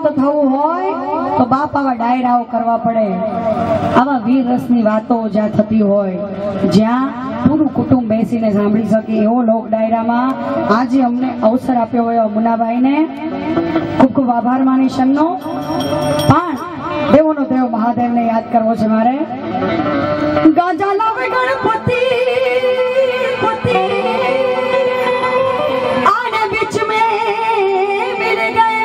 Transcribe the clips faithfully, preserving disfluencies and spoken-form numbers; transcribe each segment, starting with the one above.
થવું હોય તો બાપ આવા ડાયરાઓ કરવા પડે, આવા વીર રસની વાતો જ્યાં થતી હોય, જ્યાં પૂરું કુટુંબ બેસીને સાંભળી શકે એવો લોક ડાયરામાં આજે અમને અવસર આપ્યો હોય મુનાભાઈને ખૂબ ખૂબ આભાર માનીશ એમનો. પણ દેવોનો દેવ મહાદેવને યાદ કરવો છે મારે. ગાજા લાવે ગણપતિ પતિ આને બીચ મે મિલ ગયે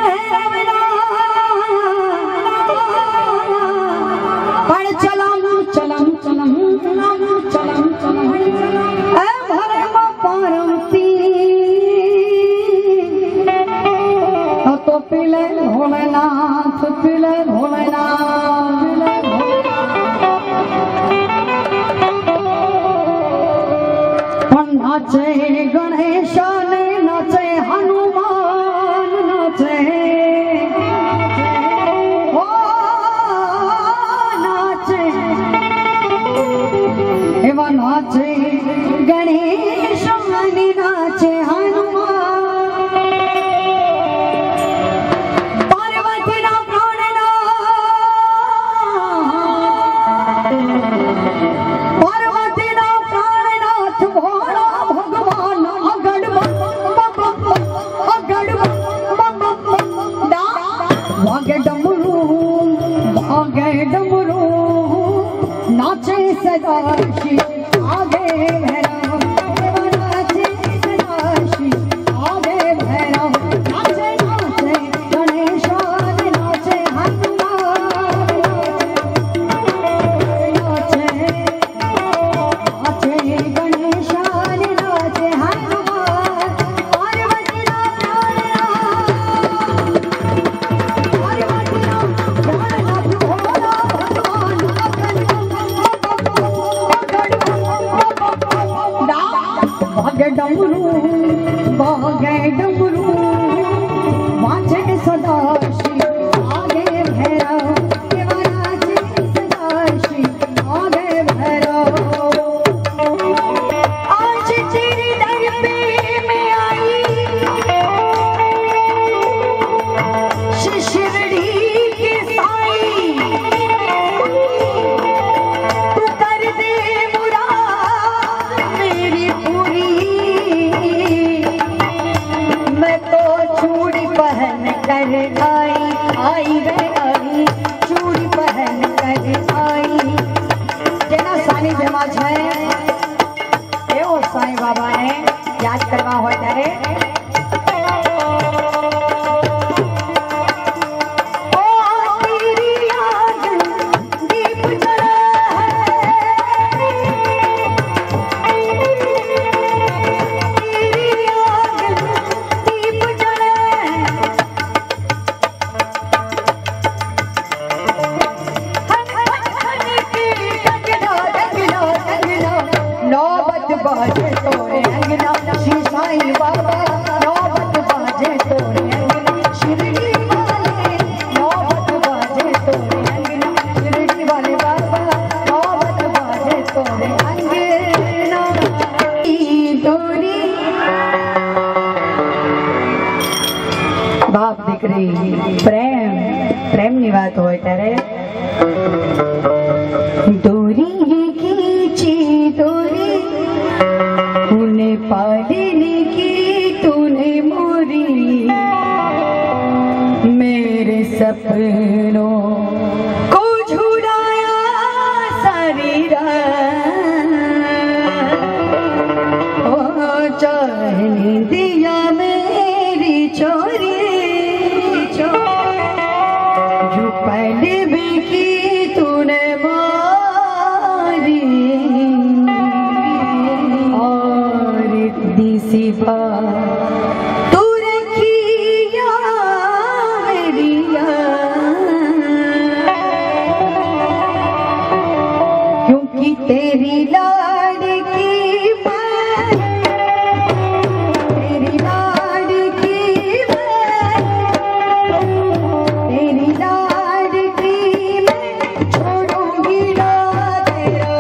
પણ ચલમ ચલમ ચલમ ચલમ ચલમ ચલમ એ ભરે પારમતી તો પીલે ભોલેનાથ પીલે ભોલેનાથ પીલે પણ નાચે ગણેશ ને નાચે હનુમાન નાચે ઓ નાચે એવા નાચે ગણેશ ને નાચે હનુમાન પાર્વતીના પ્રાણના પાર્વતીના પ્રાણનાથ ભોળા ભગવાન અગડ અગડ વાગે ડમરૂ વાગે ડમરૂ નાચે સદાશિવ આગે ભૈરવ નાચે સદાશિવ આગે ભૈરવ નાચે નાચે ગણેશ નાચે હનુમાન નાચે નાચે ગણેશ નાચે હનુમાન પાર્વતીના પ્રાણના પાર્વતીના પ્રાણનાથ ભોળા ભગવાન વાગે ડમરૂ વાગે ડમરૂ વાંચે સદાશિવ આગે ભૈરવ એવા નાચે સદાશિવ આગે ભૈરવ आज तेरे दर पे मैं आई शिरडी की साई तू कर दे मुराद मेरी पूरी मैं तो चूड़ी पहन कर आई आई रे आई चूड़ी पहन कर आई જેના સાનિધ્યમાં છે એવો સાંઈ બાબાને યાદ કરવા હોય ત્યારે ઓ તેરી યાદ દીપ જલે તેરી યાદ દીપ જલે नौबत बाजे तोरे अंगना श्री साईं बाबा नौबत बाजे तोरे अंगना शिरडी वाले नौबत बाजे तोरे अंगना शिरडी वाले बाबा नौबत बाजे तोरे अंगना डोरी बाप દીકરી પ્રેમ પ્રેમની વાત હોય ત્યારે डोरी खींची डोरी तूने पालने की तूने मोरी मेरे सपनों को झुराया सारी रात ओ चाहने दिया मेरी चोरी जो पहले भी की तूने सिवा तू रखिया मेरिया क्योंकि तेरी लाडकी मैं तेरी लाडकी मैं तेरी लाडकी मैं छोड़ूंगी ना तेरा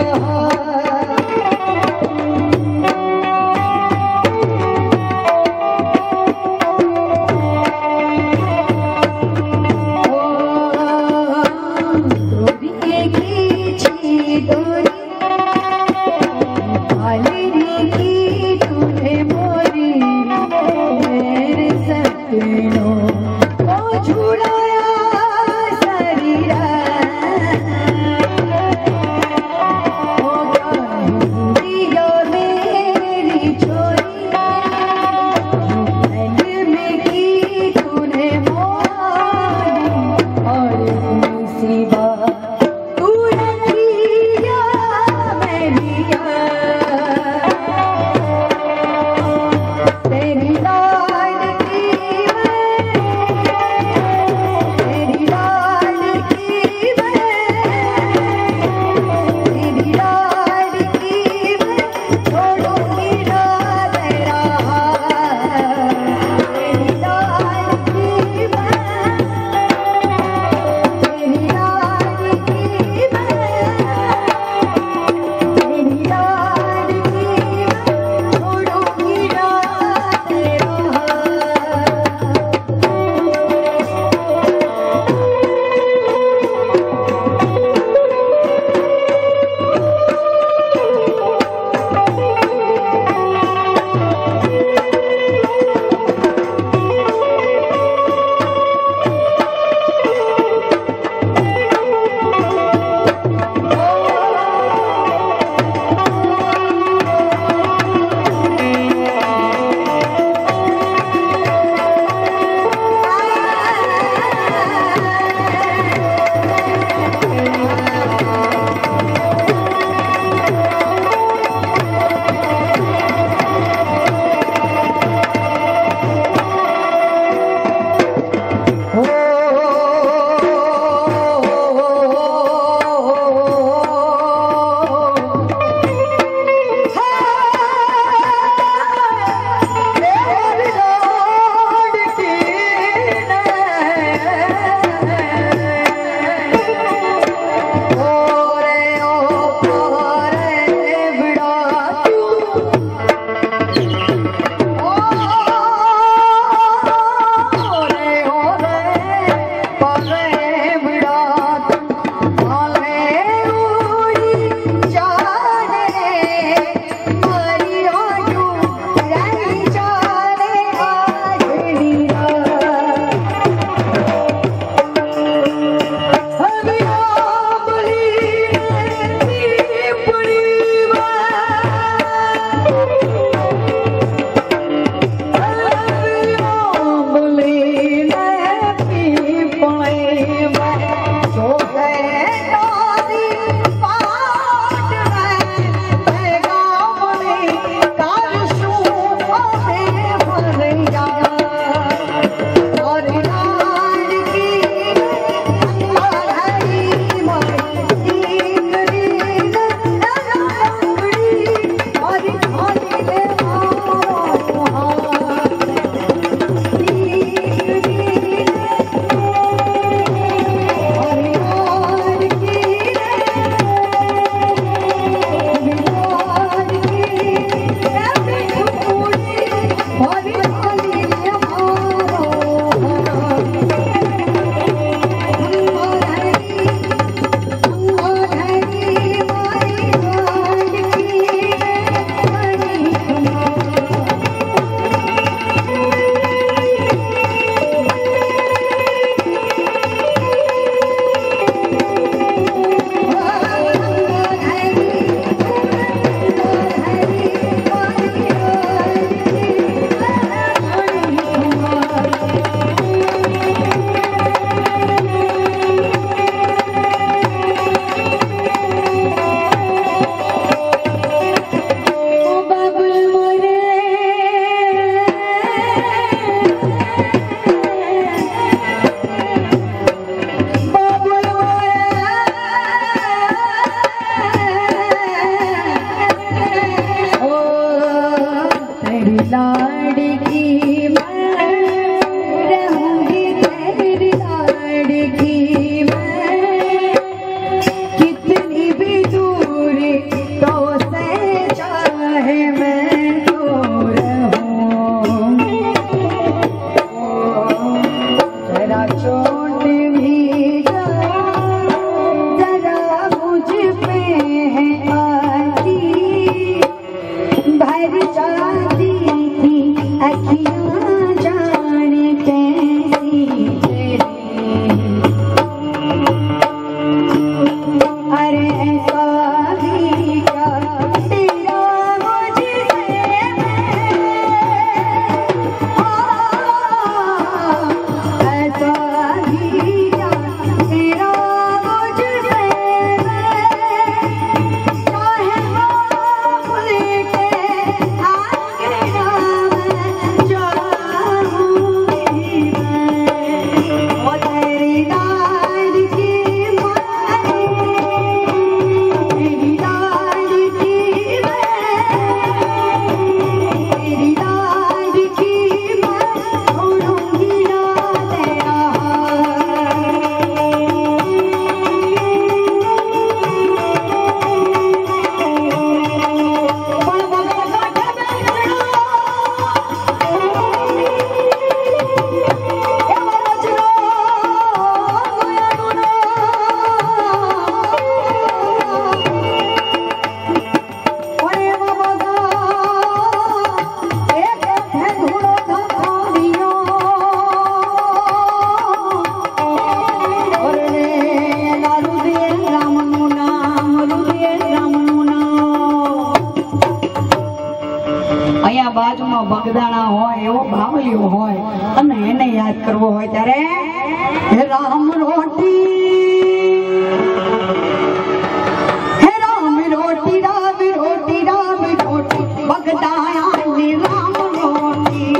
બાજુમાં બગદાણા હોય એવો બાવલિયો હોય અને એને યાદ કરવો હોય ત્યારે હે રામ રોટી હે રામ રોટી રામ રોટી રામ રોટી બગદાણા ની રામ રોટી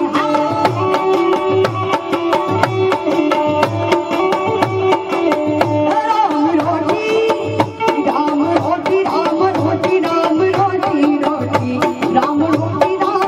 રામ રોટી રામ રોટી રામ રોટી રામ રોટી રોટી રામ રોટી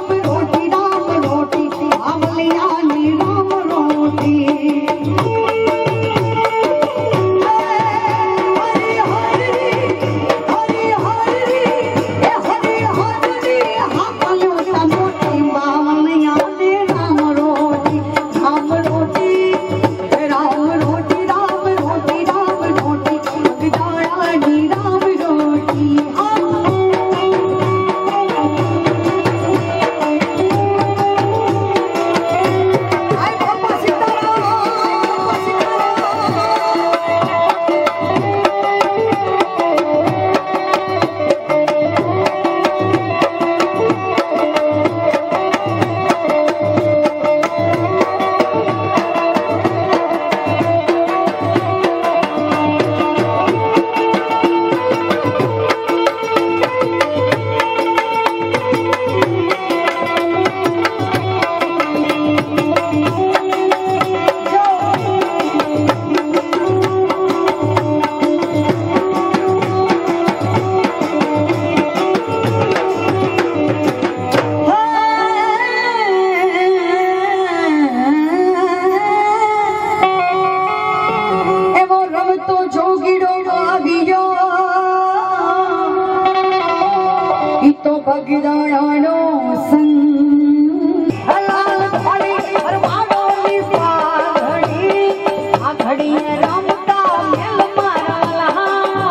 બગદાણાનો સંગ હલાલ ફળી હરવાડોની પાઘડી આ ઘડીએ રમતા મેલ મારા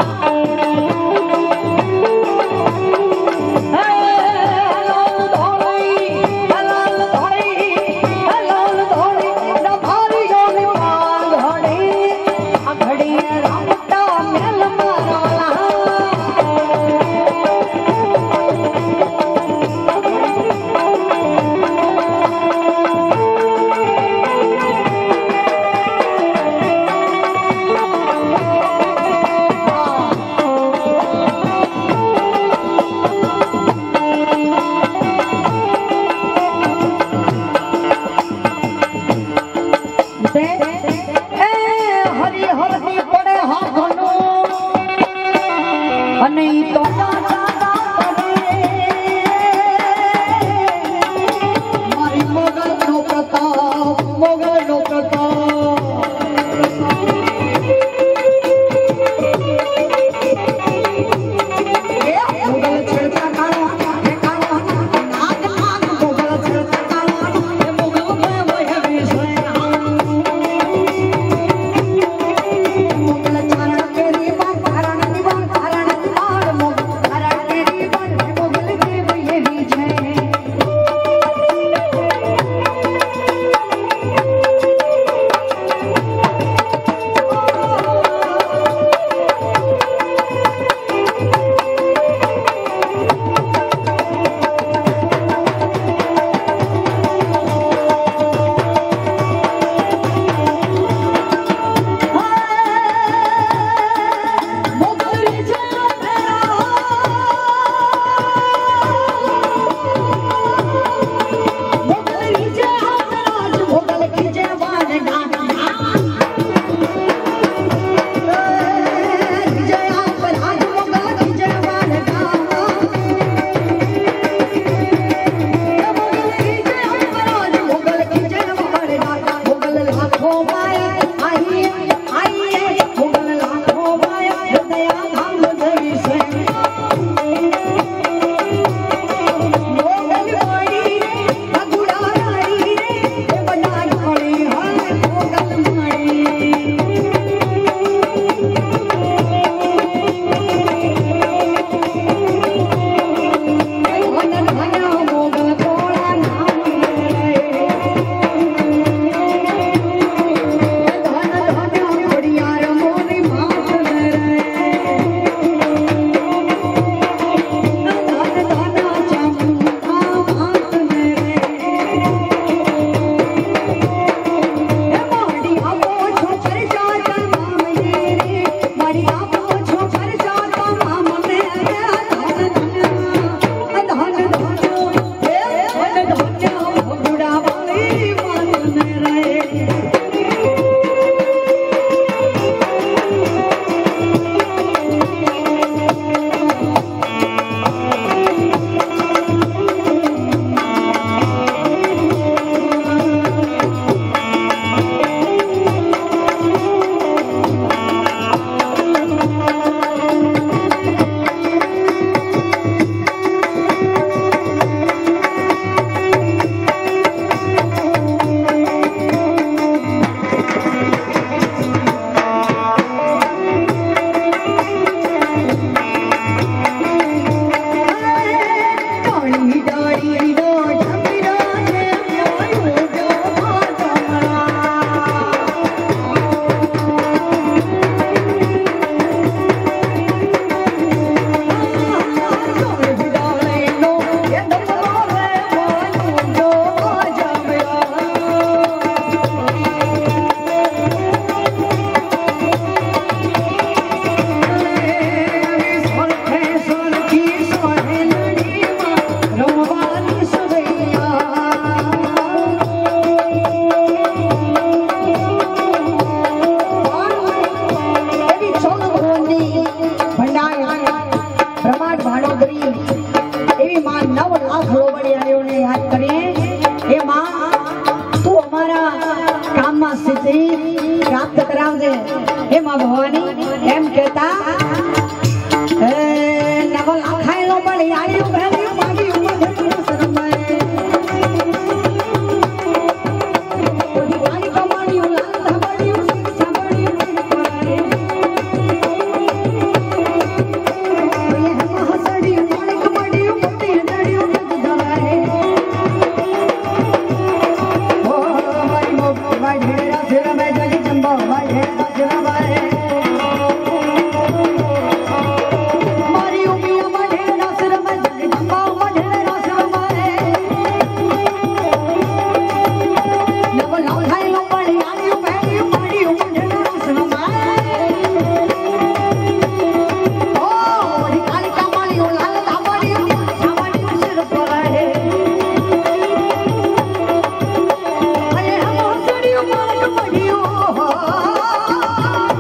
હે હલાલ ધોળી હલાલ ધોળી હલાલ ધોળી ડભારીઓની પાઘડી આ ઘડીએ રમતા મેલ મારા હે માં ભવાની એમ કહેતા એ નવલ આખાયલો બળી આયું ભેળ્યું માગ્યું મને રસ રમાય ઓલી વાળી કમાણ્યું લાલ ધબડ્યું સાંભળ્યું મારે ઓય હમ હસડ્યું મોણે કમડ્યું મોતી દડ્યું જગ ધરાય ઓ મારી મો મારી ઢેરા સિર મે જગ ચંબા મારી ઢેરા સિર મારે Oh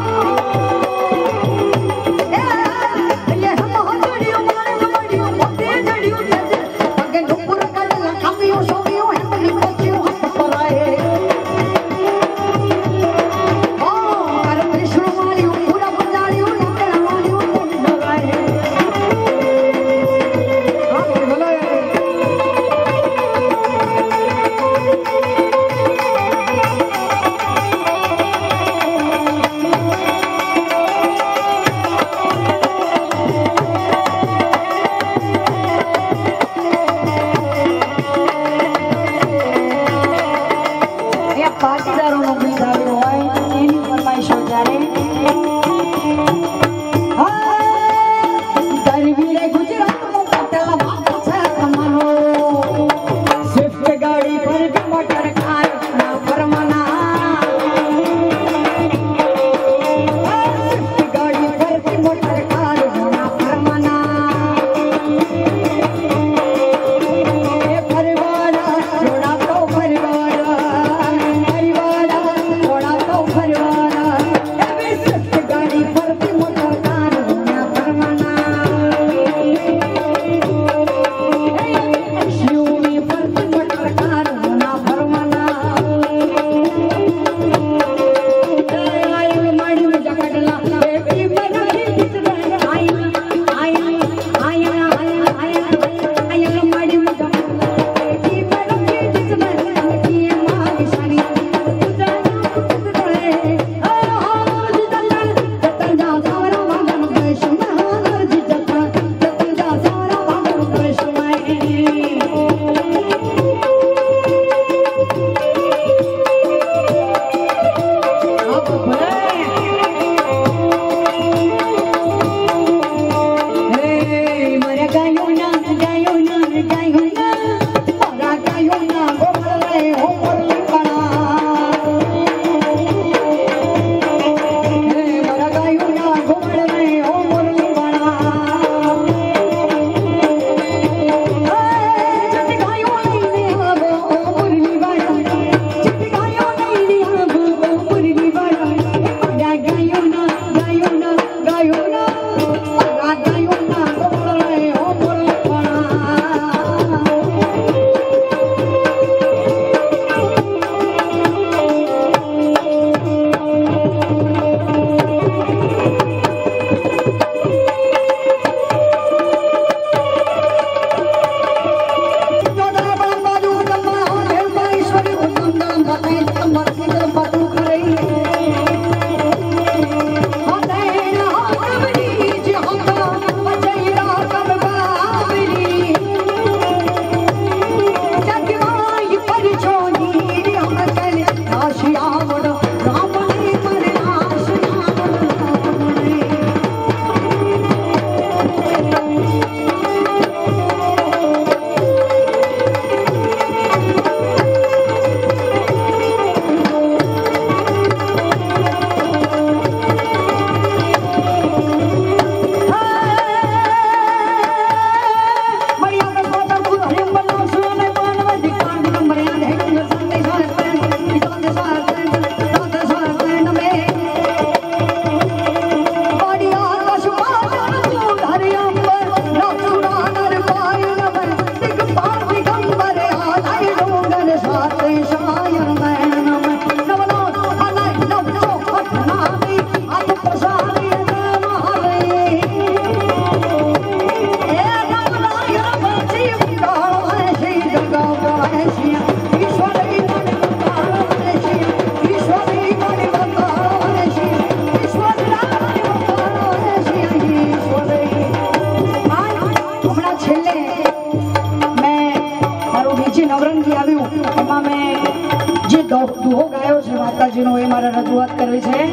શરૂઆત કરવી છે.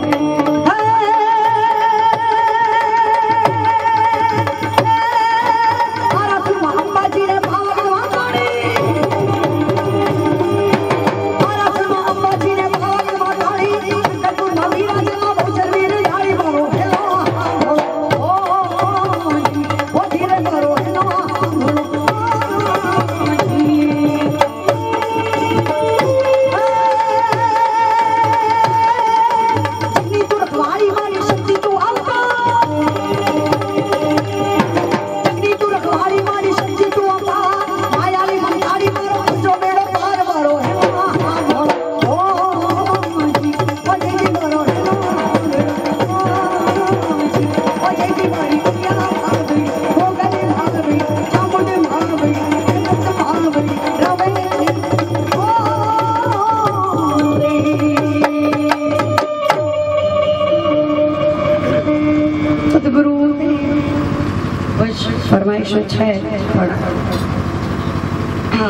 ફરમાઈશો છે પણ